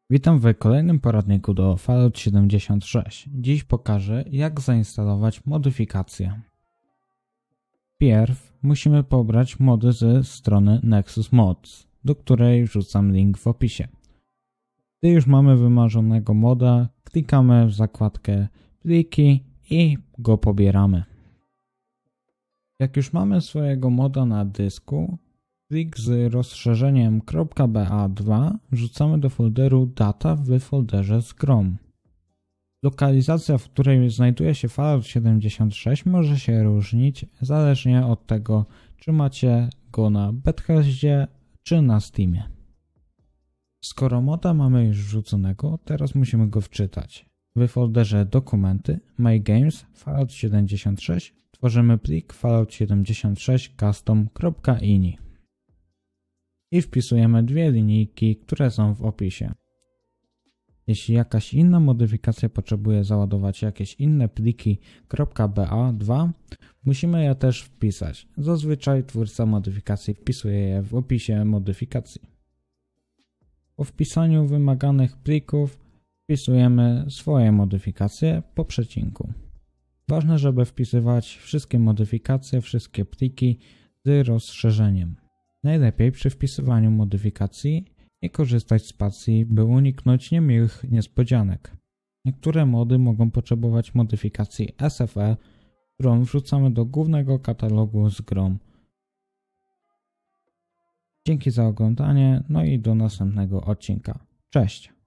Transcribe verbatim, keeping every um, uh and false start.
Witam w kolejnym poradniku do Fallout siedemdziesiąt sześć. Dziś pokażę, jak zainstalować modyfikacje. Pierw musimy pobrać mody ze strony Nexus Mods, do której wrzucam link w opisie. Gdy już mamy wymarzonego moda, klikamy w zakładkę pliki i go pobieramy. Jak już mamy swojego moda na dysku, plik z rozszerzeniem .b a dwa wrzucamy do folderu data w folderze z grom. Lokalizacja, w której znajduje się Fallout siedemdziesiąt sześć, może się różnić zależnie od tego, czy macie go na Bethesdzie czy na Steamie. Skoro moda mamy już wrzuconego, teraz musimy go wczytać. W folderze dokumenty My Games Fallout siedemdziesiąt sześć tworzymy plik fallout siedemdziesiąt sześć custom.ini i wpisujemy dwie linijki, które są w opisie. Jeśli jakaś inna modyfikacja potrzebuje załadować jakieś inne pliki .b a dwa, musimy je też wpisać. Zazwyczaj twórca modyfikacji wpisuje je w opisie modyfikacji. Po wpisaniu wymaganych plików wpisujemy swoje modyfikacje po przecinku. Ważne, żeby wpisywać wszystkie modyfikacje, wszystkie pliki z rozszerzeniem. Najlepiej przy wpisywaniu modyfikacji nie korzystać z spacji, by uniknąć niemiłych niespodzianek. Niektóre mody mogą potrzebować modyfikacji S F E, którą wrzucamy do głównego katalogu z grom. Dzięki za oglądanie, no i do następnego odcinka. Cześć!